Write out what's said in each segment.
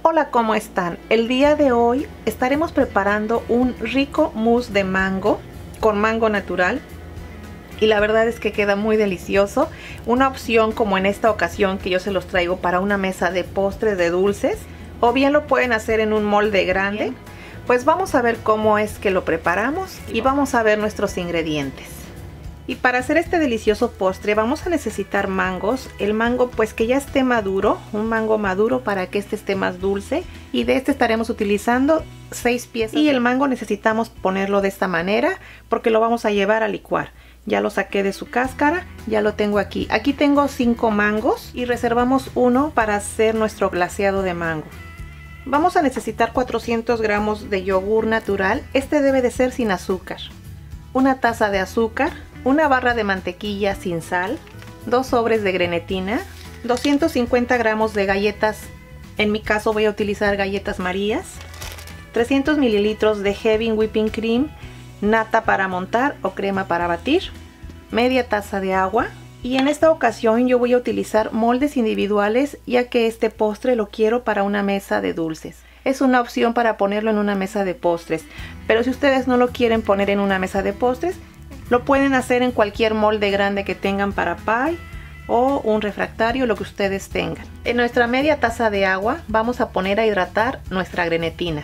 Hola, ¿cómo están? El día de hoy estaremos preparando un rico mousse de mango con mango natural y la verdad es que queda muy delicioso. Una opción como en esta ocasión que yo se los traigo para una mesa de postres de dulces, o bien lo pueden hacer en un molde grande. Pues vamos a ver cómo es que lo preparamos y vamos a ver nuestros ingredientes. Y para hacer este delicioso postre vamos a necesitar mangos. El mango pues que ya esté maduro, un mango maduro para que este esté más dulce. Y de este estaremos utilizando 6 piezas. Y el mango necesitamos ponerlo de esta manera porque lo vamos a llevar a licuar. Ya lo saqué de su cáscara, ya lo tengo aquí. Aquí tengo 5 mangos y reservamos uno para hacer nuestro glaseado de mango. Vamos a necesitar 400 gramos de yogur natural. Este debe de ser sin azúcar. Una taza de azúcar. Una barra de mantequilla sin sal, 2 sobres de grenetina, 250 gramos de galletas, en mi caso voy a utilizar galletas Marías, 300 mililitros de Heavy Whipping Cream, nata para montar o crema para batir, media taza de agua. Y en esta ocasión yo voy a utilizar moldes individuales ya que este postre lo quiero para una mesa de dulces. Es una opción para ponerlo en una mesa de postres, pero si ustedes no lo quieren poner en una mesa de postres, lo pueden hacer en cualquier molde grande que tengan para pie o un refractario, lo que ustedes tengan. En nuestra media taza de agua vamos a poner a hidratar nuestra grenetina.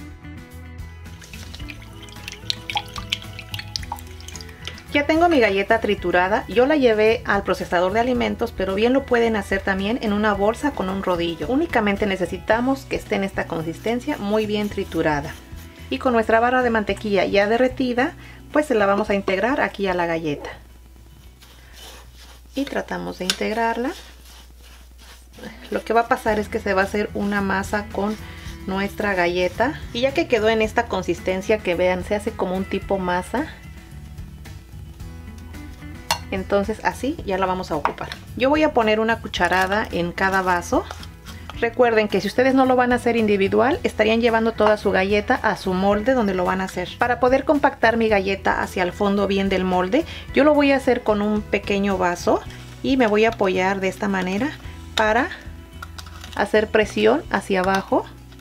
Ya tengo mi galleta triturada, yo la llevé al procesador de alimentos, pero bien lo pueden hacer también en una bolsa con un rodillo. Únicamente necesitamos que esté en esta consistencia muy bien triturada. Y con nuestra barra de mantequilla ya derretida, pues se la vamos a integrar aquí a la galleta. Y tratamos de integrarla. Lo que va a pasar es que se va a hacer una masa con nuestra galleta. Y ya que quedó en esta consistencia que vean, se hace como un tipo masa. Entonces así ya la vamos a ocupar. Yo voy a poner una cucharada en cada vaso. Recuerden que si ustedes no lo van a hacer individual, estarían llevando toda su galleta a su molde donde lo van a hacer. Para poder compactar mi galleta hacia el fondo bien del molde, yo lo voy a hacer con un pequeño vaso y me voy a apoyar de esta manera para hacer presión hacia abajo.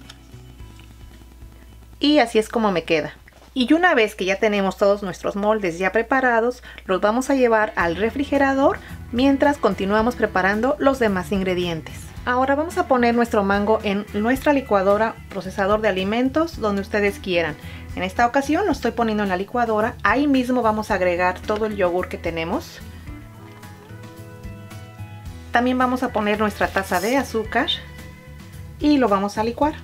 Y así es como me queda. Y una vez que ya tenemos todos nuestros moldes ya preparados, los vamos a llevar al refrigerador mientras continuamos preparando los demás ingredientes. Ahora vamos a poner nuestro mango en nuestra licuadora, procesador de alimentos, donde ustedes quieran. En esta ocasión lo estoy poniendo en la licuadora. Ahí mismo vamos a agregar todo el yogur que tenemos. También vamos a poner nuestra taza de azúcar y lo vamos a licuar.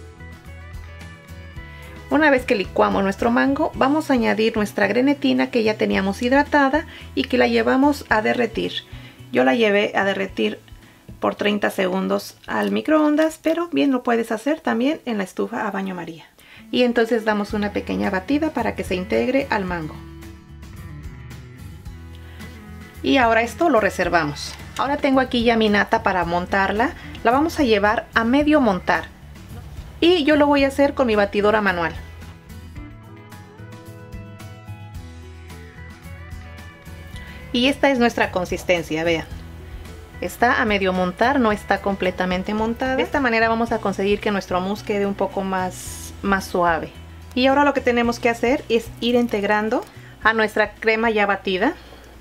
Una vez que licuamos nuestro mango, vamos a añadir nuestra grenetina que ya teníamos hidratada y que la llevamos a derretir. Yo la llevé a derretir por 30 segundos al microondas, pero bien lo puedes hacer también en la estufa a baño María. Y entonces damos una pequeña batida para que se integre al mango. Y ahora esto lo reservamos. Ahora tengo aquí ya mi nata para montarla. La vamos a llevar a medio montar. Y yo lo voy a hacer con mi batidora manual. Y esta es nuestra consistencia, vean. Está a medio montar, no está completamente montada. De esta manera vamos a conseguir que nuestro mousse quede un poco más suave. Y ahora lo que tenemos que hacer es ir integrando a nuestra crema ya batida.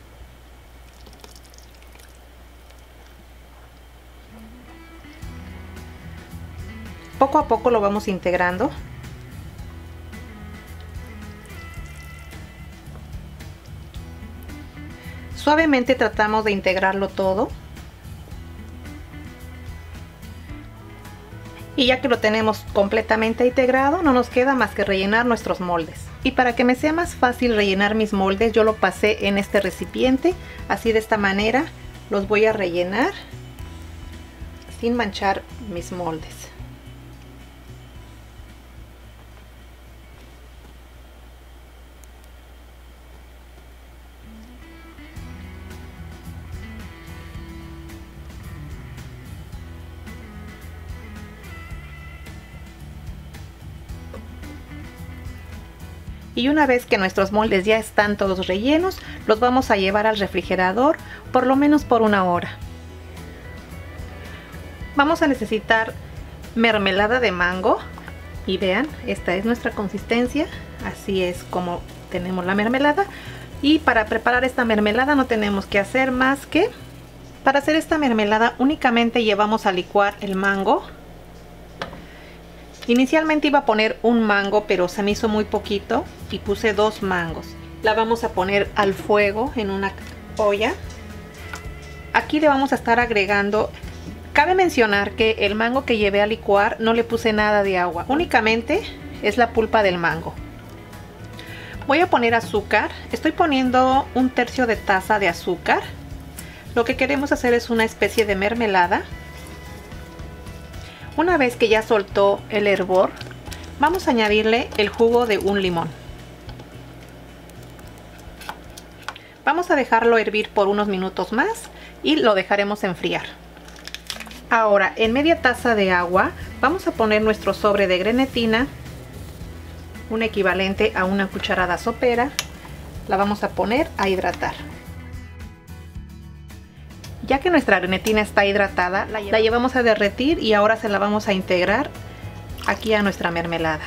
Poco a poco lo vamos integrando. Suavemente tratamos de integrarlo todo. Y ya que lo tenemos completamente integrado, no nos queda más que rellenar nuestros moldes. Y para que me sea más fácil rellenar mis moldes, yo lo pasé en este recipiente. Así de esta manera los voy a rellenar sin manchar mis moldes. Y una vez que nuestros moldes ya están todos rellenos, los vamos a llevar al refrigerador por lo menos por 1 hora. Vamos a necesitar mermelada de mango. Y vean, esta es nuestra consistencia. Así es como tenemos la mermelada. Y para preparar esta mermelada no tenemos que hacer más que... Para hacer esta mermelada únicamente llevamos a licuar el mango. Inicialmente iba a poner un mango, pero se me hizo muy poquito y puse 2 mangos. La vamos a poner al fuego en una olla. Aquí le vamos a estar agregando... Cabe mencionar que el mango que llevé a licuar no le puse nada de agua, únicamente es la pulpa del mango. Voy a poner azúcar, estoy poniendo 1/3 de taza de azúcar. Lo que queremos hacer es una especie de mermelada. Una vez que ya soltó el hervor, vamos a añadirle el jugo de un limón. Vamos a dejarlo hervir por unos minutos más y lo dejaremos enfriar. Ahora, en media taza de agua vamos a poner nuestro sobre de grenetina, un equivalente a una cucharada sopera. La vamos a poner a hidratar. Ya que nuestra grenetina está hidratada, la llevamos a derretir y ahora se la vamos a integrar aquí a nuestra mermelada.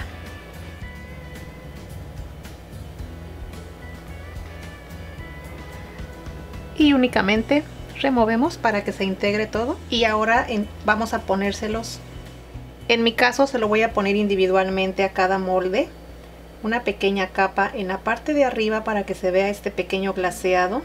Y únicamente removemos para que se integre todo. Y ahora vamos a ponérselos. En mi caso se lo voy a poner individualmente a cada molde. Una pequeña capa en la parte de arriba para que se vea este pequeño glaseado.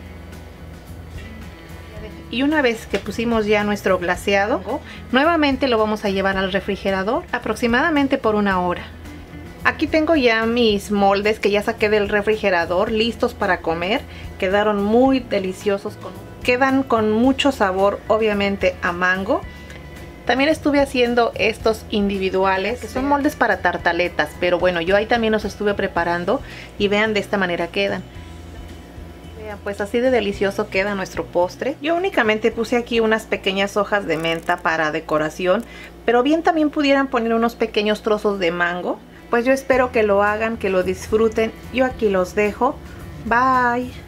Y una vez que pusimos ya nuestro glaseado, nuevamente lo vamos a llevar al refrigerador aproximadamente por 1 hora. Aquí tengo ya mis moldes que ya saqué del refrigerador, listos para comer. Quedaron muy deliciosos, quedan con mucho sabor, obviamente a mango. También estuve haciendo estos individuales, que son moldes para tartaletas, pero bueno, yo ahí también los estuve preparando y vean, de esta manera quedan. Vean, pues así de delicioso queda nuestro postre. Yo únicamente puse aquí unas pequeñas hojas de menta para decoración, pero bien también pudieran poner unos pequeños trozos de mango. Pues yo espero que lo hagan, que lo disfruten. Yo aquí los dejo. Bye.